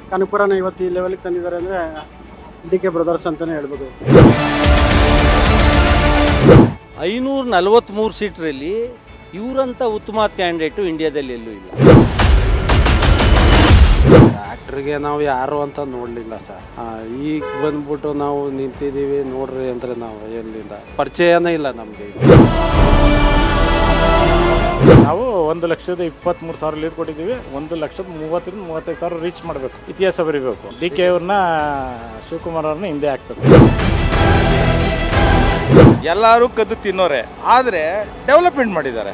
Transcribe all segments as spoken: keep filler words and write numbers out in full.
ಕನಕಪುರನ ಇವತ್ತು ಈ ಲೆವೆಲ್ಗೆ ತಂದಿದ್ದಾರೆ ಅಂದರೆ ಡಿ ಕೆ ಬ್ರದರ್ಸ್ ಅಂತಲೇ ಹೇಳ್ಬೋದು. ಐನೂರ ನಲವತ್ತ್ಮೂರು ಸೀಟ್ರಲ್ಲಿ ಇವರಂಥ ಉತ್ತಮ ಕ್ಯಾಂಡಿಡೇಟು ಇಂಡಿಯಾದಲ್ಲಿ ಎಲ್ಲೂ ಇಲ್ಲ. ಡಾಕ್ಟ್ರಿಗೆ ನಾವು ಯಾರು ಅಂತ ನೋಡಲಿಲ್ಲ ಸರ್. ಈಗ ಬಂದ್ಬಿಟ್ಟು ನಾವು ನಿಂತಿದ್ದೀವಿ ನೋಡ್ರಿ ಅಂದರೆ ನಾವು ಎಲ್ಲಿಂದ ಪರಿಚಯನೇ ಇಲ್ಲ ನಮಗೆ. ನಾವು ಒಂದು ಲಕ್ಷದ ಇಪ್ಪತ್ತ್ಮೂರು ಸಾವಿರ ಲೀಡ್ ಕೊಟ್ಟಿದ್ದೀವಿ. ಒಂದು ಲಕ್ಷದ ಮೂವತ್ತರಿಂದ ಮೂವತ್ತೈದು ಸಾವಿರ ರೀಚ್ ಮಾಡಬೇಕು, ಇತಿಹಾಸ ಬರೀಬೇಕು. ಡಿ ಕೆ ಅವ್ರನ್ನ ಶಿವಕುಮಾರ್ ಅವ್ರನ್ನ ಹಿಂದೆ ಹಾಕಬೇಕು. ಎಲ್ಲರೂ ಕದ್ದು ತಿನ್ನೋರೆ, ಆದರೆ ಡೆವಲಪ್ಮೆಂಟ್ ಮಾಡಿದ್ದಾರೆ.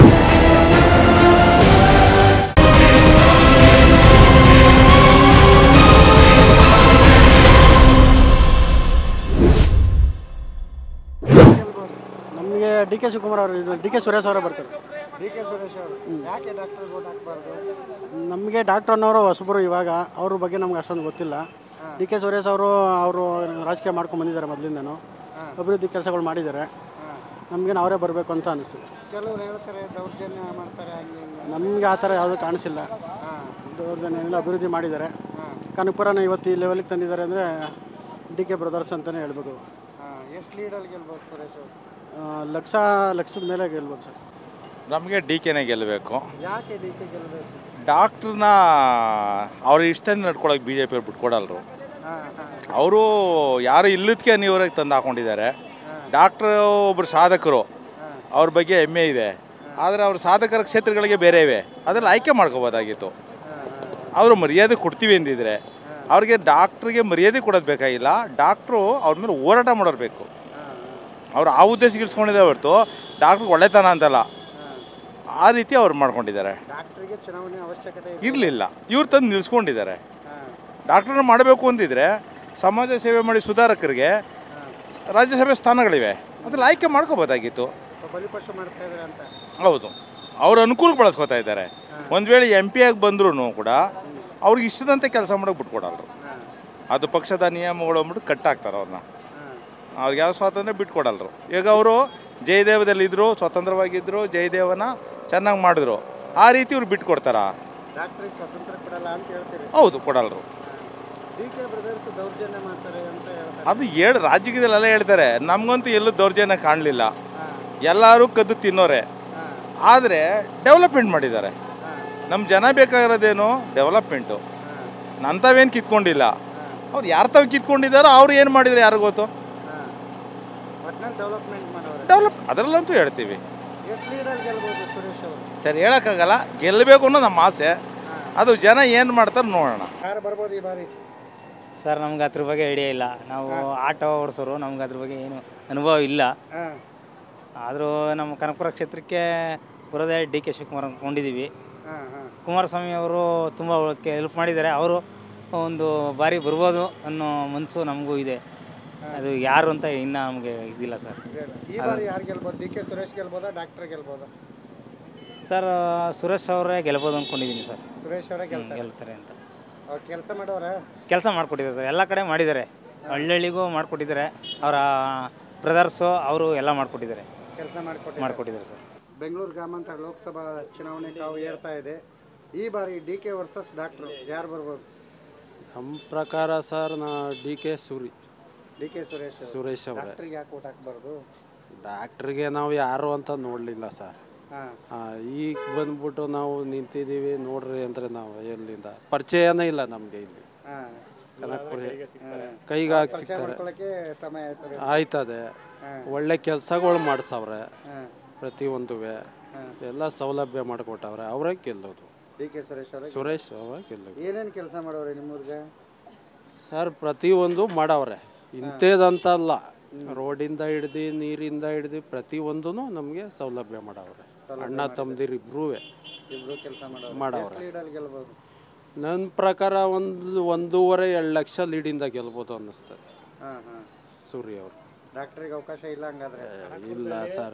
ನಮಗೆ ಡಿ ಕೆ ಶಿವಕುಮಾರ್ ಅವರು, ಇದು ಡಿ ಕೆ ಸುರೇಶ್ ಅವರೇ ಬರ್ತಾರೆ. ಡಿ ಕೆ ಸುರೇಶ್ ಅವರು ಯಾಕೆ ಡಾಕ್ಟರ್ ವೋಟ್ ಹಾಕಬಾರ್ದು? ನಮಗೆ ಡಾಕ್ಟರ್ ಅನ್ನೋರು ಹೊಸಬರು, ಇವಾಗ ಅವ್ರ ಬಗ್ಗೆ ನಮ್ಗೆ ಅಷ್ಟೊಂದು ಗೊತ್ತಿಲ್ಲ. ಡಿ ಕೆ ಸುರೇಶ್ ಅವರು ಅವರು ರಾಜಕೀಯ ಮಾಡ್ಕೊಂಡು ಬಂದಿದ್ದಾರೆ, ಮೊದಲಿಂದನೂ ಅಭಿವೃದ್ಧಿ ಕೆಲಸಗಳು ಮಾಡಿದ್ದಾರೆ. ನಮಗೇನು ಅವರೇ ಬರಬೇಕು ಅಂತ ಅನಿಸ್ತದೆ. ಕೆಲವರು ಹೇಳ್ತಾರೆ ದೌರ್ಜನ್ಯ ಮಾಡ್ತಾರೆ, ನಮಗೆ ಆ ಥರ ಯಾವುದೂ ಕಾಣಿಸಿಲ್ಲ. ದೌರ್ಜನ್ಯ ಏನಿಲ್ಲ, ಅಭಿವೃದ್ಧಿ ಮಾಡಿದ್ದಾರೆ. ಕನಕಪುರನ ಇವತ್ತು ಈ ಲೆವೆಲ್ಗೆ ತಂದಿದ್ದಾರೆ ಅಂದರೆ ಡಿ ಕೆ ಬ್ರದರ್ಸ್ ಅಂತಲೇ ಹೇಳ್ಬೋದು. ಎಷ್ಟು ಲೀಡಲ್ಲಿ ಗೆಲ್ಬೋದು ಸುರೇಶ್ ಅವರು? ಲಕ್ಷ ಲಕ್ಷದ ಮೇಲೆ ಗೆಲ್ಬೋದು ಸರ್. ನಮಗೆ ಡಿ ಕೆನೇ ಗೆಲ್ಲಬೇಕು. ಯಾಕೆ ಡಿ ಕೆ ಗೆಲ್ಲಬೇಕು? ಡಾಕ್ಟ್ರನ್ನ ಅವ್ರ ಇಷ್ಟನೇ ನಡ್ಕೊಳಕ್ಕೆ ಬಿ ಜೆ ಪಿ ಅವ್ರು ಬಿಟ್ಕೊಡಲ್ರು. ಅವರು ಯಾರು ಇಲ್ಲದಕ್ಕೆ ನೀವರಾಗಿ ತಂದು ಹಾಕೊಂಡಿದ್ದಾರೆ. ಡಾಕ್ಟ್ರು ಒಬ್ಬರು ಸಾಧಕರು, ಅವ್ರ ಬಗ್ಗೆ ಹೆಮ್ಮೆ ಇದೆ. ಆದರೆ ಅವ್ರ ಸಾಧಕರ ಕ್ಷೇತ್ರಗಳಿಗೆ ಬೇರೆ ಇವೆ, ಅದರಲ್ಲಿ ಆಯ್ಕೆ ಮಾಡ್ಕೋಬೋದಾಗಿತ್ತು. ಅವರು ಮರ್ಯಾದೆ ಕೊಡ್ತೀವಿ ಅಂದಿದ್ರೆ ಅವ್ರಿಗೆ ಡಾಕ್ಟ್ರಿಗೆ ಮರ್ಯಾದೆ ಕೊಡೋದು ಬೇಕಾಗಿಲ್ಲ. ಡಾಕ್ಟ್ರು ಅವ್ರ ಮೇಲೆ ಹೋರಾಟ ಮಾಡೋರು ಬೇಕು. ಅವ್ರು ಆ ಉದ್ದೇಶಕ್ಕೆ ಇಳಿಸ್ಕೊಂಡಿದ್ದಾರೆ ಹೊರತು ಡಾಕ್ಟ್ರಿಗೆ ಒಳ್ಳೆತನ ಅಂತಲ್ಲ. ಆ ರೀತಿ ಅವ್ರು ಮಾಡ್ಕೊಂಡಿದ್ದಾರೆ. ಡಾಕ್ಟ್ರಿಗೆ ಚುನಾವಣೆ ಅವಶ್ಯಕತೆ ಇರಲಿಲ್ಲ, ಇವ್ರು ತಂದು ನಿಲ್ಲಿಸ್ಕೊಂಡಿದ್ದಾರೆ. ಡಾಕ್ಟ್ರನ್ನ ಮಾಡಬೇಕು ಅಂತಿದ್ರೆ ಸಮಾಜ ಸೇವೆ ಮಾಡಿ ಸುಧಾರಕರಿಗೆ ರಾಜ್ಯಸಭೆ ಸ್ಥಾನಗಳಿವೆ, ಅದ್ರಲ್ಲಿ ಆಯ್ಕೆ ಮಾಡ್ಕೋಬೋದಾಗಿತ್ತು. ಬಲಿಪಶು ಮಾಡ್ತಾ ಇದ್ದಾರೆ ಅಂತ. ಹೌದು, ಅವ್ರ ಅನುಕೂಲಕ್ಕೆ ಬಳಸ್ಕೊತಾ ಇದ್ದಾರೆ. ಒಂದು ವೇಳೆ ಎಂ ಪಿ ಆಗಿ ಬಂದ್ರೂ ಕೂಡ ಅವ್ರಿಗೆ ಇಷ್ಟದಂತೆ ಕೆಲಸ ಮಾಡೋಕೆ ಬಿಟ್ಕೊಡಲ್ರು. ಅದು ಪಕ್ಷದ ನಿಯಮಗಳು ಅಂದ್ಬಿಟ್ಟು ಕಟ್ಟಾಕ್ತಾರೆ ಅವ್ರನ್ನ. ಅವ್ರಿಗೆ ಯಾವ ಸ್ವಾತಂತ್ರ್ಯ ಬಿಟ್ಕೊಡಲ್ರು. ಈಗ ಅವರು ಜಯದೇವದಲ್ಲಿದ್ದರು, ಸ್ವತಂತ್ರವಾಗಿದ್ದರು, ಜಯದೇವನ ಚೆನ್ನಾಗಿ ಮಾಡಿದ್ರು. ಆ ರೀತಿ ಇವ್ರು ಬಿಟ್ಕೊಡ್ತಾರ? ಡಾಕ್ಟ್ರಿಗೆ ಸ್ವಾತಂತ್ರ್ಯ ಕೊಡಲ್ಲ ಅಂತ ಹೇಳ್ತೀರಿ? ಹೌದು, ಕೊಡಲ್ರು. ಡಿ ಕೆ ಬ್ರದರ್ಸ್ ದೌರ್ಜನ್ಯ ಮಾಡ್ತಾರೆ ಅಂತ ಹೇಳ್ತಾರೆ. ಅದು ಹೇಳಿ ರಾಜಕೀಯದಲ್ಲೆಲ್ಲ ಹೇಳ್ತಾರೆ. ನಮಗಂತೂ ಎಲ್ಲೂ ದೌರ್ಜನ್ಯ ಕಾಣಲಿಲ್ಲ. ಎಲ್ಲರೂ ಕದ್ದು ತಿನ್ನೋರೆ, ಆದರೆ ಡೆವಲಪ್ಮೆಂಟ್ ಮಾಡಿದ್ದಾರೆ. ನಮ್ಮ ಜನ ಬೇಕಾಗಿರೋದೇನು ಡೆವಲಪ್ಮೆಂಟು. ನಂತವೇನು ಕಿತ್ಕೊಂಡಿಲ್ಲ. ಅವ್ರು ಯಾರು ತಾವು ಕಿತ್ಕೊಂಡಿದ್ದಾರೋ ಅವ್ರು ಏನು ಮಾಡಿದರೆ ಯಾರು ಗೊತ್ತು. ಡೆವಲಪ್ಮೆಂಟ್ ಮಾಡೋರು ಡೆವಲಪ್ ಅದರಲ್ಲಂತೂ ಹೇಳ್ತೀವಿ. ಎಷ್ಟು ಲೀಡಲ್ಲಿ ಗೆಲ್ಬೋದು ಸುರೇಶ್ ಅವರು? ಸರಿ, ಹೇಳೋಕ್ಕಾಗಲ್ಲ. ಗೆಲ್ಲಬೇಕು ಅನ್ನೋ ನಮ್ಮ ಆಸೆ. ಅದು ಜನ ಏನು ಮಾಡ್ತಾರೆ ನೋಡೋಣ. ಯಾರು ಬರ್ಬೋದು ಈ ಬಾರಿ? ಸರ್, ನಮ್ಗೆ ಅದ್ರ ಬಗ್ಗೆ ಐಡಿಯಾ ಇಲ್ಲ. ನಾವು ಆಟೋ ಓಡಿಸೋರು, ನಮ್ಗೆ ಅದ್ರ ಬಗ್ಗೆ ಏನು ಅನುಭವ ಇಲ್ಲ. ಆದರೂ ನಮ್ಮ ಕನಕಪುರ ಕ್ಷೇತ್ರಕ್ಕೆ ಬರೋದೇ ಡಿ ಕೆ ಶಿವಕುಮಾರ್ ಅಂದ್ಕೊಂಡಿದ್ದೀವಿ. ಕುಮಾರಸ್ವಾಮಿ ಅವರು ತುಂಬ ಹೆಲ್ಪ್ ಮಾಡಿದ್ದಾರೆ. ಅವರು ಒಂದು ಬಾರಿ ಬರ್ಬೋದು ಅನ್ನೋ ಮನಸ್ಸು ನಮಗೂ ಇದೆ. ಅದು ಯಾರು ಅಂತ ಇನ್ನೂ ನಮಗೆ ಇದಿಲ್ಲ ಸರ್. ಈ ಬಾರಿ ಯಾರು ಗೆಲ್ಬೋದು? ಡಿ ಕೆ ಸುರೇಶ್ ಗೆಲ್ಬೋದಾ, ಡಾಕ್ಟರ್ ಗೆಲ್ಬೋದಾ? ಸರ್, ಸುರೇಶ್ ಅವರೇ ಗೆಲ್ಬೋದು ಅಂದ್ಕೊಂಡಿದ್ದೀನಿ ಸರ್. ಸುರೇಶ್ ಅವರೇ ಗೆಲ್ತಾರೆ ಅಂತ. ಅವ್ರು ಕೆಲಸ ಮಾಡೋರೆ, ಕೆಲಸ ಮಾಡಿಕೊಟ್ಟಿದ್ದಾರೆ ಸರ್. ಎಲ್ಲ ಕಡೆ ಮಾಡಿದ್ದಾರೆ, ಹಳ್ಳಿಗೂ ಮಾಡಿಕೊಟ್ಟಿದ್ದಾರೆ. ಅವರ ಬ್ರದರ್ಸು ಅವರು ಎಲ್ಲ ಮಾಡಿಕೊಟ್ಟಿದ್ದಾರೆ, ಕೆಲಸ ಮಾಡಿಕೊಟ್ಟು ಮಾಡಿಕೊಟ್ಟಿದ್ದಾರೆ ಸರ್. ಬೆಂಗಳೂರು ಗ್ರಾಮಾಂತರ ಲೋಕಸಭಾ ಚುನಾವಣೆ ಕಾವು ಏರ್ತಾ ಇದೆ. ಈ ಬಾರಿ ಡಿ ಕೆ ವರ್ಸಸ್ ಡಾಕ್ಟ್ರು ಯಾರು ಬರ್ಬೋದು? ನಮ್ಮ ಪ್ರಕಾರ ಸರ್, ನಾ D K Suri D K Suresh Suresh ಅವರೇ. ಡಾಕ್ಟ್ರಿಗೆ ಯಾಕೆ ಓಟ್ ಹಾಕಬಾರ್ದು? ಡಾಕ್ಟ್ರಿಗೆ ನಾವು ಯಾರು ಅಂತ ನೋಡಲಿಲ್ಲ ಸರ್. ಈಗ ಬಂದ್ಬಿಟ್ಟು ನಾವು ನಿಂತಿದ್ದೀವಿ ನೋಡ್ರಿ ಅಂದರೆ ನಾವು ಎಲ್ಲಿಂದ ಪರಿಚಯನೇ ಇಲ್ಲ ನಮಗೆ. ಇಲ್ಲಿ ಕನಕಪುರ ಕೈಗೆ ಹಾಕಿ ಸಿಗ್ತಾರೆ, ಆಯ್ತದೆ. ಒಳ್ಳೆ ಕೆಲಸಗಳು ಮಾಡಿಸವ್ರೆ, ಪ್ರತಿಯೊಂದು ಎಲ್ಲ ಸೌಲಭ್ಯ ಮಾಡಿಕೊಟ್ಟವ್ರೆ. ಅವರೇ ಗೆಲ್ಲೋದು. ಡಿ ಕೆ ಸುರೇಶ್ ಅವರೇ ಸುರೇಶ್ ಅವರೇ ಗೆಲ್ಲೋದು. ಏನೇನು ಕೆಲಸ ಮಾಡವ್ರೆ ನಿಮ್ಮೂರ್ಗೆ? ಸರ್, ಪ್ರತಿಯೊಂದು ಮಾಡವ್ರೆ. ಇಂಥದಂತಲ್ಲ, ರೋಡಿಂದ ಹಿಡ್ದು ನೀರಿಂದ ಹಿಡ್ದು ಪ್ರತಿಯೊಂದೂ ನಮಗೆ ಸೌಲಭ್ಯ ಮಾಡವ್ರೆ. ಅಣ್ಣ ತಮ್ಮದಿರು ಇಬ್ಬರೂ ಇಬ್ಬರು ಕೆಲಸ ಮಾಡವ್ರೆ. ಲೀಡಲ್ಲಿ ಗೆಲ್ಬೋದು? ನನ್ನ ಪ್ರಕಾರ ಒಂದು ಒಂದೂವರೆ ಎರಡು ಲಕ್ಷ ಲೀಡಿಂದ ಗೆಲ್ಬೋದು ಅನ್ನಿಸ್ತದೆ. ಹಾಂ ಹಾಂ ಸೂರ್ಯ ಅವರು. ಡಾಕ್ಟ್ರಿಗೆ ಅವಕಾಶ ಇಲ್ಲ ಹಂಗಾದ್ರೆ? ಇಲ್ಲ ಸರ್,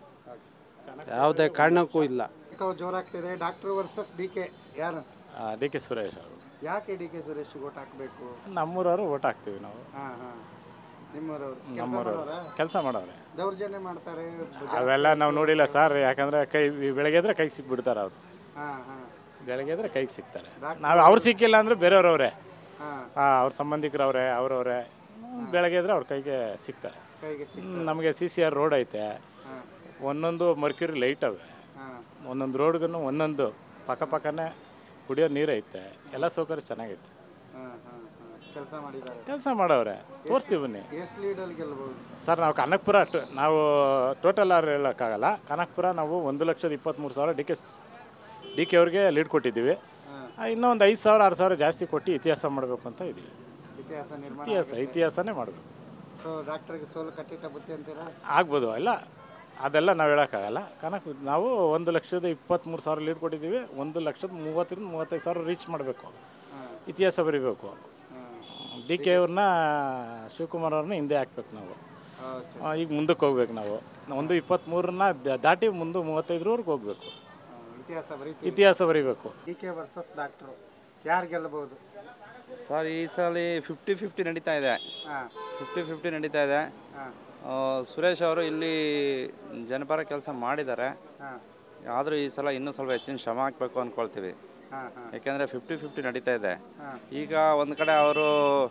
ಯಾವುದೇ ಕಾರಣಕ್ಕೂ ಇಲ್ಲ. ಜೋರಾಗ್ತಿದೆ. ಡಾಕ್ಟರ್ ವರ್ಸಸ್ ಡಿ ಕೆ ಯಾರು? ಡಿ ಕೆ ಸುರೇಶ್ ಅವರು. ಯಾಕೆ ಡಿ ಕೆ ಸುರೇಶ್ ಓಟ್ ಹಾಕಬೇಕು? ನಮ್ಮೂರವರು ಓಟ್ ಹಾಕ್ತೀವಿ ನಾವು. ಹಾಂ ಹಾಂ ನಿಮ್ಮೂರವರು ನಮ್ಮೂರವರು ಕೆಲಸ ಮಾಡೋರೆ. ದೌರ್ಜನ್ಯ ಮಾಡ್ತಾರೆ ಅವೆಲ್ಲ ನಾವು ನೋಡಿಲ್ಲ ಸರ್. ಯಾಕಂದರೆ ಕೈ ಬೆಳಗ್ಗೆ ಇದ್ರೆ ಕೈ ಸಿಕ್ಬಿಡ್ತಾರೆ ಅವರು. ಹಾಂ ಹಾಂ ಬೆಳಗ್ಗೆ ಕೈಗೆ ಸಿಗ್ತಾರೆ. ನಾವು ಅವ್ರು ಸಿಕ್ಕಿಲ್ಲ ಅಂದರೆ ಬೇರೆಯವ್ರವ್ರೆ, ಹಾಂ ಅವ್ರ ಸಂಬಂಧಿಕರವ್ರೆ ಅವರವ್ರೆ, ಬೆಳಗ್ಗೆ ಇದ್ರೆ ಅವ್ರ ಕೈಗೆ ಸಿಗ್ತಾರೆ. ನಮಗೆ ಸಿ ಸಿ ಆರ್ ರೋಡ್ ಐತೆ, ಒಂದೊಂದು ಮರ್ಕ್ಯೂರಿ ಲೈಟ್ ಅವೆ, ಒಂದೊಂದು ರೋಡ್ಗೂ ಒಂದೊಂದು ಪಕ್ಕ ಪಕ್ಕನೇ ಕುಡಿಯೋ ನೀರು ಐತೆ, ಎಲ್ಲ ಸೌಕರ್ಯ ಚೆನ್ನಾಗೈತೆ. ಕೆಲಸ ಮಾಡಿದ್ದಾರೆ, ಕೆಲಸ ಮಾಡವ್ರೆ, ತೋರಿಸ್ತೀವಿ ಬನ್ನಿ. ಎಷ್ಟು ಲೀಡಲ್ಲಿ ಗೆಲ್ಬಹುದು ಸರ್? ನಾವು ಕನಕಪುರ ಅಷ್ಟು ನಾವು ಟೋಟಲ್ ಆರು ಹೇಳೋಕ್ಕಾಗಲ್ಲ. ಕನಕಪುರ ನಾವು ಒಂದು ಲಕ್ಷದ ಇಪ್ಪತ್ತ್ಮೂರು ಸಾವಿರ ಡಿ ಕೆ ಡಿ ಕೆ ಅವ್ರಿಗೆ ಲೀಡ್ ಕೊಟ್ಟಿದ್ದೀವಿ. ಇನ್ನೂ ಒಂದು ಐದು ಸಾವಿರ ಆರು ಸಾವಿರ ಜಾಸ್ತಿ ಕೊಟ್ಟು ಇತಿಹಾಸ ಮಾಡಬೇಕು ಅಂತ ಇದ್ದೀವಿ. ಇತಿಹಾಸ ನಿರ್ಮಾಣ ಇತಿಹಾಸ ಇತಿಹಾಸನೇ ಮಾಡಬೇಕು. ಸೊ ಡಾಕ್ಟರ್ಗೆ ಸೋಲು ಕಟ್ಟಿಟ್ಟ ಬುತ್ತಿ ಅಂತೀರಾ? ಆಗ್ಬೋದು, ಇಲ್ಲ ಅದೆಲ್ಲ ನಾವು ಹೇಳೋಕ್ಕಾಗಲ್ಲ. ಕನಕ ನಾವು ಒಂದು ಲಕ್ಷದ ಇಪ್ಪತ್ತ್ಮೂರು ಸಾವಿರ ಲೀಡ್ ಕೊಟ್ಟಿದ್ದೀವಿ. ಒಂದು ಲಕ್ಷದ ಮೂವತ್ತರಿಂದ ಮೂವತ್ತೈದು ಸಾವಿರ ರೀಚ್ ಮಾಡಬೇಕು, ಇತಿಹಾಸ ಬರೀಬೇಕು. ಡಿ ಕೆ ಅವ್ರನ್ನ ಶಿವಕುಮಾರ್ ಅವ್ರನ್ನ ಹಿಂದೆ ಹಾಕ್ಬೇಕು ನಾವು. ಈಗ ಮುಂದಕ್ಕೆ ಹೋಗ್ಬೇಕು ನಾವು. ಒಂದು ಇಪ್ಪತ್ತ್ಮೂರನ್ನ ದಾಟಿ ಮುಂದೆ ಮೂವತ್ತೈದರವರೆಗೆ ಹೋಗ್ಬೇಕು, ಇತಿಹಾಸ ಬರೀ ಇತಿಹಾಸ ಬರೀಬೇಕು. ಡಿ ಕೆ ವರ್ಸಸ್ ಡಾಕ್ಟ್ರು ಯಾರು ಗೆಲ್ಲಬಹುದು ಸರ್? ಈ ಸಲ ಫಿಫ್ಟಿ ಫಿಫ್ಟಿ ನಡೀತಾ ಇದೆ, ಫಿಫ್ಟಿ ಫಿಫ್ಟಿ ನಡೀತಾ ಇದೆ. ಸುರೇಶ್ ಅವರು ಇಲ್ಲಿ ಜನಪರ ಕೆಲಸ ಮಾಡಿದ್ದಾರೆ, ಆದರೂ ಈ ಸಲ ಇನ್ನೂ ಸ್ವಲ್ಪ ಹೆಚ್ಚಿನ ಶ್ರಮ ಹಾಕಬೇಕು ಅಂದ್ಕೊಳ್ತೀವಿ. ಯಾಕೆಂದರೆ ಫಿಫ್ಟಿ ಫಿಫ್ಟಿ ನಡೀತಾ ಇದೆ. ಈಗ ಒಂದು ಕಡೆ ಅವರು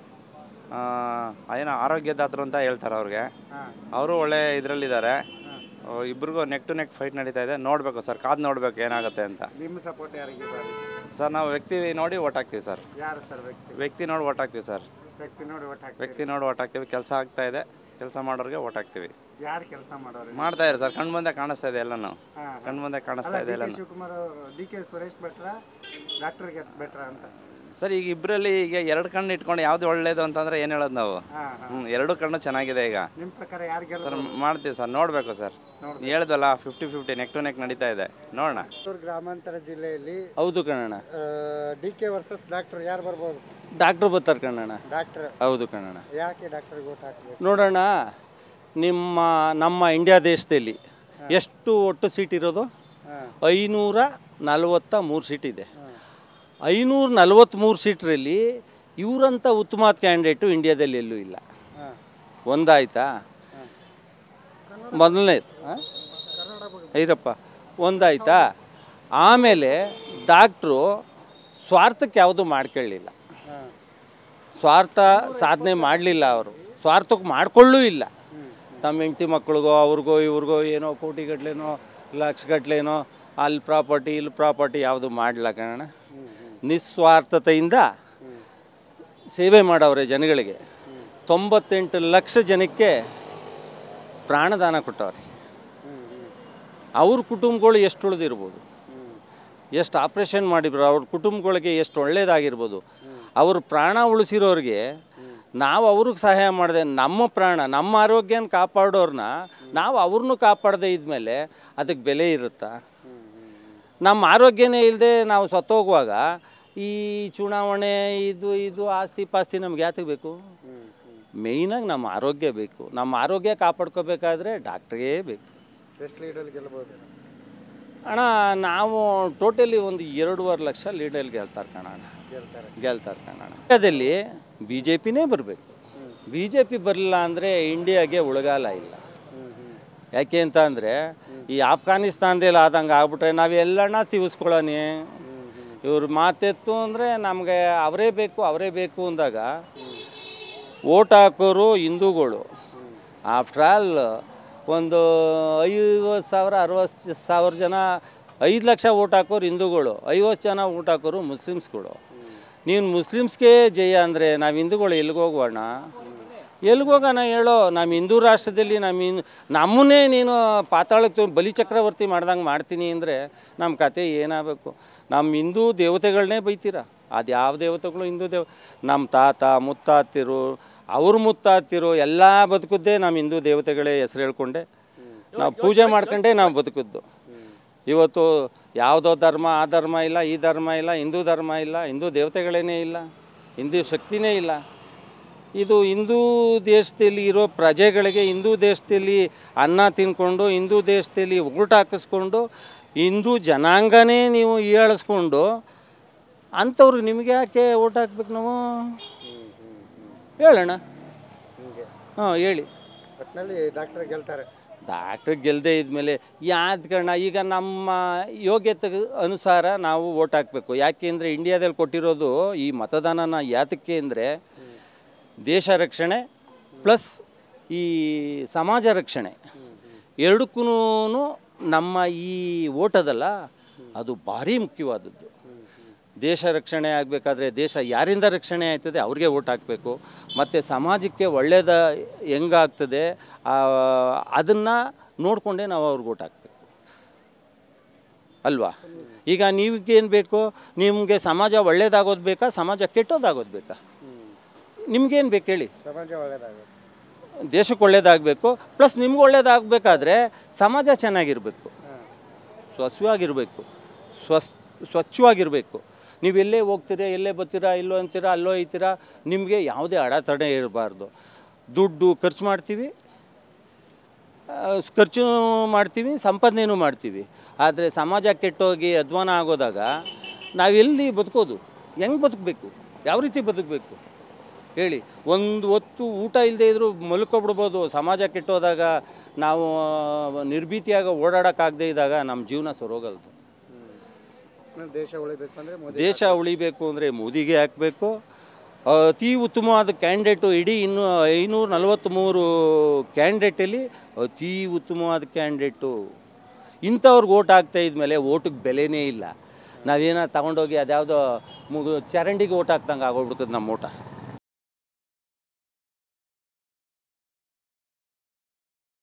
ಏನೋ ಆರೋಗ್ಯದಾತರು ಅಂತ ಹೇಳ್ತಾರೆ ಅವ್ರಿಗೆ, ಅವರು ಒಳ್ಳೆ ಇದರಲ್ಲಿದ್ದಾರೆ. ಇಬ್ರಿಗೂ ನೆಕ್ ಟು ನೆಕ್ ಫೈಟ್ ನಡೀತಾ ಇದೆ. ನೋಡಬೇಕು ಸರ್, ಕಾದು ನೋಡಬೇಕು ಏನಾಗುತ್ತೆ ಅಂತ. ನಿಮ್ಮ ಸಪೋರ್ಟ್ ಯಾರಿಗೆ ಸರ್? ನಾವು ವ್ಯಕ್ತಿ ನೋಡಿ ಓಟ್ ಹಾಕ್ತೀವಿ ಸರ್. ಯಾರು ಸರ್ ವ್ಯಕ್ತಿ? ವ್ಯಕ್ತಿ ನೋಡಿ ಓಟ್ ಹಾಕ್ತೀವಿ ಸರ್. ವ್ಯಕ್ತಿ ನೋಡಿ ಓಟ್ ಹಾಕ್ತೀವಿ. ವ್ಯಕ್ತಿ ನೋಡಿ ಓಟ್ ಹಾಕ್ತೀವಿ. ಕೆಲಸ ಆಗ್ತಾ ಇದೆ, ಕೆಲಸ ಮಾಡೋರಿಗೆ ಓಟ್ ಹಾಕ್ತೀವಿ. ಯಾರು ಕೆಲಸ ಮಾಡೋರು? ಮಾಡ್ತಾ ಇದ್ದಾರೆ ಸರ್, ಕಣ್ಣು ಮುಂದೆ ಕಾಣಿಸ್ತಾ ಇದೆ ಎಲ್ಲನೂ, ಕಣ್ಣು ಮುಂದೆ ಕಾಣಿಸ್ತಾ ಇದೆ ಎಲ್ಲ. Shivakumar D K Suresh better ಡಾಕ್ಟರ್ಗೆ ಬೆಟ್ರ ಅಂತ ಸರ್? ಈಗ ಇಬ್ಬರಲ್ಲಿ ಈಗ ಎರಡು ಕಣ್ಣು ಇಟ್ಕೊಂಡು ಯಾವ್ದು ಒಳ್ಳೇದು ಅಂತಂದ್ರೆ ಏನು ಹೇಳೋದು ನಾವು? ಹ್ಞೂ, ಎರಡು ಕಣ್ಣು ಚೆನ್ನಾಗಿದೆ. ಈಗ ನಿಮ್ಮ ಪ್ರಕಾರ ಯಾರು ಗೆಲ್ಲ ಸರ್? ಮಾಡ್ತೀವಿ ಸರ್, ನೋಡಬೇಕು ಸರ್. ಹೇಳ್ದಲ್ಲ fifty fifty neck to neck ನಡೀತಾ ಇದೆ, ನೋಡೋಣ. ಗ್ರಾಮಾಂತರ ಜಿಲ್ಲೆಯಲ್ಲಿ ಹೌದು ಕಣಣ್ಣ, ಡಿ ಕೆ ವರ್ಸಸ್ ಡಾಕ್ಟರ್ ಯಾರು ಬರ್ಬೋದು? ಡಾಕ್ಟ್ರು ಬರ್ತಾರೆ ಕಣಣ್ಣ. ಡಾಕ್ಟರ್? ಹೌದು ಕಣಣ್ಣ. ಯಾಕೆ ಡಾಕ್ಟರ್ಗೆ ಓಟ್ ಹಾಕಬೇಕು? ನೋಡೋಣ, ನಿಮ್ಮ ನಮ್ಮ ಇಂಡಿಯಾ ದೇಶದಲ್ಲಿ ಎಷ್ಟು ಒಟ್ಟು ಸೀಟ್ ಇರೋದು? ಐನೂರ ನಲವತ್ತ ಮೂರು ಸೀಟ್ ಇದೆ. ಐನೂರ ನಲವತ್ತ್ಮೂರು ಸೀಟ್ರಲ್ಲಿ ಇವರಂಥ ಉತ್ತಮವಾದ ಕ್ಯಾಂಡಿಡೇಟು ಇಂಡಿಯಾದಲ್ಲಿ ಎಲ್ಲೂ ಇಲ್ಲ. ಒಂದಾಯ್ತಾ? ಮೊದಲನೇದು ಐರಪ್ಪ ಒಂದಾಯ್ತಾ? ಆಮೇಲೆ ಡಾಕ್ಟ್ರು ಸ್ವಾರ್ಥಕ್ಕೆ ಯಾವುದೂ ಮಾಡ್ಕೊಳ್ಳಿಲ್ಲ, ಸ್ವಾರ್ಥ ಸಾಧನೆ ಮಾಡಲಿಲ್ಲ. ಅವರು ಸ್ವಾರ್ಥಕ್ಕೆ ಮಾಡ್ಕೊಳ್ಳೂ ಇಲ್ಲ. ತಮ್ಮ ಹೆಂಡತಿ ಮಕ್ಳಿಗೋ ಅವ್ರಿಗೋ ಇವ್ರಿಗೋ ಏನೋ ಕೋಟಿಗಟ್ಲೆನೋ ಲಕ್ಷಗಟ್ಲೆನೋ ಅಲ್ಲಿ ಪ್ರಾಪರ್ಟಿ ಇಲ್ಲಿ ಪ್ರಾಪರ್ಟಿ ಯಾವುದು ಮಾಡಲ್ಲ ಕಣ. ನಿಸ್ವಾರ್ಥತೆಯಿಂದ ಸೇವೆ ಮಾಡವ್ರೆ ಜನಗಳಿಗೆ. ತೊಂಬತ್ತೆಂಟು ಲಕ್ಷ ಜನಕ್ಕೆ ಪ್ರಾಣದಾನ ಕೊಟ್ಟವ್ರೆ. ಅವ್ರ ಕುಟುಂಬಗಳು ಎಷ್ಟು ಉಳಿದಿರ್ಬೋದು, ಎಷ್ಟು ಆಪ್ರೇಷನ್ ಮಾಡಿದ್ರು, ಅವ್ರ ಕುಟುಂಬಗಳಿಗೆ ಎಷ್ಟು ಒಳ್ಳೇದಾಗಿರ್ಬೋದು. ಅವ್ರ ಪ್ರಾಣ ಉಳಿಸಿರೋರಿಗೆ ನಾವು ಅವ್ರಿಗೆ ಸಹಾಯ ಮಾಡಿದೆ. ನಮ್ಮ ಪ್ರಾಣ ನಮ್ಮ ಆರೋಗ್ಯನ ಕಾಪಾಡೋರನ್ನ ನಾವು ಅವ್ರನ್ನೂ ಕಾಪಾಡದೆ ಇದ್ಮೇಲೆ ಅದಕ್ಕೆ ಬೆಲೆ ಇರುತ್ತಾ? ನಮ್ಮ ಆರೋಗ್ಯನೇ ಇಲ್ಲದೆ ನಾವು ಸತ್ತೋಗುವಾಗ ಈ ಚುನಾವಣೆ ಇದು ಇದು ಆಸ್ತಿ ಪಾಸ್ತಿ ನಮ್ಗೆ ಯಾತಕ್ಕೆ ಬೇಕು? ಮೇಯ್ನಾಗಿ ನಮ್ಮ ಆರೋಗ್ಯ ಬೇಕು. ನಮ್ಮ ಆರೋಗ್ಯ ಕಾಪಾಡ್ಕೋಬೇಕಾದ್ರೆ ಡಾಕ್ಟ್ರಿಗೆ ಬೇಕು. ಎಷ್ಟು ಲೀಡಲ್ಲಿ ಗೆಲ್ಲಬಹುದು ಅಣ್ಣ? ನಾವು ಟೋಟಲಿ ಒಂದು ಎರಡೂವರೆ ಲಕ್ಷ ಲೀಡಲ್ಲಿ ಗೆಲ್ತಾರೆ ಕಣ, ಗೆಲ್ತಾರೆ ಕಣ. ಇಂಡಿಯಾದಲ್ಲಿ ಬಿ ಜೆ ಪಿನೇ ಬರಬೇಕು. ಬಿ ಜೆ ಪಿ ಬರಲಿಲ್ಲ ಅಂದರೆ ಇಂಡಿಯಾಗೆ ಉಳಗಾಲ ಇಲ್ಲ. ಯಾಕೆ ಅಂತ ಅಂದರೆ ಈ ಆಫ್ಘಾನಿಸ್ತಾನದಲ್ಲಿ ಆದಂಗೆ ಆಗ್ಬಿಟ್ರೆ ನಾವೆಲ್ಲಣ್ಣ ತೀವಿಸ್ಕೊಳ್ಳೋಣ. ಇವ್ರ ಮಾತೆತ್ತು ಅಂದರೆ ನಮಗೆ ಅವರೇ ಬೇಕು ಅವರೇ ಬೇಕು ಅಂದಾಗ ಓಟ್ ಹಾಕೋರು ಹಿಂದೂಗಳು. ಆಫ್ಟರ್ ಆಲ್ ಒಂದು ಐವತ್ತು ಸಾವಿರ ಅರವತ್ತು ಸಾವಿರ ಜನ ಐದು ಲಕ್ಷ ಓಟ್ ಹಾಕೋರು ಹಿಂದೂಗಳು, ಐವತ್ತು ಜನ ಓಟ್ ಹಾಕೋರು ಮುಸ್ಲಿಮ್ಸ್ಗಳು. ನೀನು ಮುಸ್ಲಿಮ್ಸ್ಗೆ ಜಯ ಅಂದರೆ ನಾವು ಹಿಂದೂಗಳು ಎಲ್ಲಿಗೋಗೋಣ? ಎಲ್ಲಿಗೋಗೋಣ ಹೇಳೋ? ನಮ್ಮ ಹಿಂದೂ ರಾಷ್ಟ್ರದಲ್ಲಿ ನಮ್ಮ ಹಿಂದ್ ನಮ್ಮನ್ನೇ ನೀನು ಪಾತಾಳಕ್ಕೆ ಬಲಿ ಚಕ್ರವರ್ತಿ ಮಾಡ್ದಂಗೆ ಮಾಡ್ತೀನಿ ಅಂದರೆ ನಮ್ಮ ಕತೆ ಏನಾಗಬೇಕು? ನಮ್ಮ ಹಿಂದೂ ದೇವತೆಗಳನ್ನೇ ಬೈತೀರ. ಅದು ಯಾವ ದೇವತೆಗಳು? ಹಿಂದೂ ದೇವ ನಮ್ಮ ತಾತ ಮುತ್ತಾತಿರು ಅವ್ರ ಮುತ್ತಾತಿರು ಎಲ್ಲ ಬದುಕುದ್ದೇ ನಮ್ಮ ಹಿಂದೂ ದೇವತೆಗಳೇ ಹೆಸರು ಹೇಳ್ಕೊಂಡೆ ನಾವು ಪೂಜೆ ಮಾಡ್ಕೊಂಡೆ ನಾವು ಬದುಕಿದ್ದು. ಇವತ್ತು ಯಾವುದೋ ಧರ್ಮ ಆ ಧರ್ಮ ಇಲ್ಲ, ಈ ಧರ್ಮ ಇಲ್ಲ, ಹಿಂದೂ ಧರ್ಮ ಇಲ್ಲ, ಹಿಂದೂ ದೇವತೆಗಳೇನೇ ಇಲ್ಲ, ಹಿಂದೂ ಶಕ್ತಿನೇ ಇಲ್ಲ. ಇದು ಹಿಂದೂ ದೇಶದಲ್ಲಿ ಇರೋ ಪ್ರಜೆಗಳಿಗೆ ಹಿಂದೂ ದೇಶದಲ್ಲಿ ಅನ್ನ ತಿನ್ಕೊಂಡು ಹಿಂದೂ ದೇಶದಲ್ಲಿ ಉಗುಟ ಹಾಕಿಸ್ಕೊಂಡು ಹಿಂದೂ ಜನಾಂಗನೇ ನೀವು ಹೀಯಾಳಿಸ್ಕೊಂಡು ಅಂಥವ್ರಿಗೆ ನಿಮಗೆ ಯಾಕೆ ಓಟ್ ಹಾಕ್ಬೇಕು ನಾವು? ಹೇಳೋಣ. ಹಾಂ ಹೇಳಿ. ಒಟ್ಟಿನಲ್ಲಿ ಡಾಕ್ಟರ್ ಗೆಲ್ತಾರೆ. ಡಾಕ್ಟ್ರ್ ಗೆಲ್ಲದೆ ಇದ್ಮೇಲೆ ಯಾವ್ದು ಕಾರಣ ಈಗ ನಮ್ಮ ಯೋಗ್ಯತೆ ಅನುಸಾರ ನಾವು ಓಟ್ ಹಾಕಬೇಕು. ಯಾಕೆಂದರೆ ಇಂಡಿಯಾದಲ್ಲಿ ಕೊಟ್ಟಿರೋದು ಈ ಮತದಾನನ ಯಾತಕ್ಕೆ ಅಂದರೆ ದೇಶ ರಕ್ಷಣೆ ಪ್ಲಸ್ ಈ ಸಮಾಜ ರಕ್ಷಣೆ ಎರಡಕ್ಕೂ ನಮ್ಮ ಈ ಓಟದಲ್ಲ ಅದು ಭಾರಿ ಮುಖ್ಯವಾದದ್ದು. ದೇಶ ರಕ್ಷಣೆ ಆಗಬೇಕಾದ್ರೆ ದೇಶ ಯಾರಿಂದ ರಕ್ಷಣೆ ಆಯ್ತದೆ ಅವ್ರಿಗೆ ಓಟ್ ಹಾಕಬೇಕು. ಮತ್ತು ಸಮಾಜಕ್ಕೆ ಒಳ್ಳೆಯದ ಹೆಂಗಾಗ್ತದೆ ಅದನ್ನು ನೋಡಿಕೊಂಡೇ ನಾವು ಅವ್ರಿಗೆ ಓಟ್ ಹಾಕಬೇಕು ಅಲ್ವಾ. ಈಗ ನೀವಿಗೇನು ಬೇಕು, ನಿಮಗೆ ಸಮಾಜ ಒಳ್ಳೇದಾಗೋದು ಬೇಕಾ, ಸಮಾಜ ಕೆಟ್ಟೋದಾಗೋದು ಬೇಕಾ? ನಿಮ್ಗೇನು ಬೇಕು ಹೇಳಿ? ಸಮಾಜ ಒಳ್ಳೇದಾಗುತ್ತೆ, ದೇಶಕ್ಕೆ ಒಳ್ಳೇದಾಗಬೇಕು. ಪ್ಲಸ್ ನಿಮ್ಗೆ ಒಳ್ಳೇದಾಗಬೇಕಾದ್ರೆ ಸಮಾಜ ಚೆನ್ನಾಗಿರಬೇಕು, ಸ್ವಚ್ಛವಾಗಿರಬೇಕು, ಸ್ವಸ್ ಸ್ವಚ್ಛವಾಗಿರಬೇಕು. ನೀವು ಎಲ್ಲೇ ಹೋಗ್ತೀರಾ, ಎಲ್ಲೇ ಬರ್ತೀರಾ, ಇಲ್ಲೋ ಅಂತೀರಾ, ಅಲ್ಲೋ ಐತೀರಾ, ನಿಮಗೆ ಯಾವುದೇ ಅಡೆತಡೆ ಇರಬಾರ್ದು. ದುಡ್ಡು ಖರ್ಚು ಮಾಡ್ತೀವಿ, ಖರ್ಚು ಮಾಡ್ತೀವಿ, ಸಂಪಾದನೆಯೂ ಮಾಡ್ತೀವಿ. ಆದರೆ ಸಮಾಜ ಕೆಟ್ಟೋಗಿ ಅಧ್ವಾನ ಆಗೋದಾಗ ನಾವೆಲ್ಲಿ ಬದುಕೋದು? ಹೆಂಗೆ ಬದುಕಬೇಕು? ಯಾವ ರೀತಿ ಬದುಕಬೇಕು ಹೇಳಿ? ಒಂದು ಹೊತ್ತು ಊಟ ಇಲ್ಲದೆ ಇದ್ದರೂ ಮಲ್ಕೊಬಿಡ್ಬೋದು. ಸಮಾಜ ಕೆಟ್ಟೋದಾಗ ನಾವು ನಿರ್ಭೀತಿಯಾಗಿ ಓಡಾಡೋಕ್ಕಾಗದೇ ಇದ್ದಾಗ ನಮ್ಮ ಜೀವನ ಸರೋಗಲ್ದು. ದೇಶ ಉಳಿಬೇಕು ಅಂದರೆ ದೇಶ ಉಳಿಬೇಕು ಅಂದರೆ ಮೋದಿಗೆ ಹಾಕಬೇಕು. ಅತಿ ಉತ್ತಮವಾದ ಕ್ಯಾಂಡಿಡೇಟು ಇಡೀ ಇನ್ನೂ ಐನೂರ ನಲವತ್ತ್ಮೂರು ಕ್ಯಾಂಡಿಡೇಟಲ್ಲಿ ಅತಿ ಉತ್ತಮವಾದ ಕ್ಯಾಂಡಿಡೇಟು. ಇಂಥವ್ರಿಗೆ ಓಟ್ ಹಾಕ್ತಾ ಇದ್ಮೇಲೆ ಓಟಿಗೆ ಬೆಲೆನೇ ಇಲ್ಲ. ನಾವೇನೋ ತಗೊಂಡೋಗಿ ಅದ್ಯಾವುದೋ ಮುಗು ಚರಂಡಿಗೆ ಓಟ್ ಹಾಕ್ದಂಗೆ ಆಗೋಗ್ಬಿಡ್ತದೆ ನಮ್ಮ ಓಟ.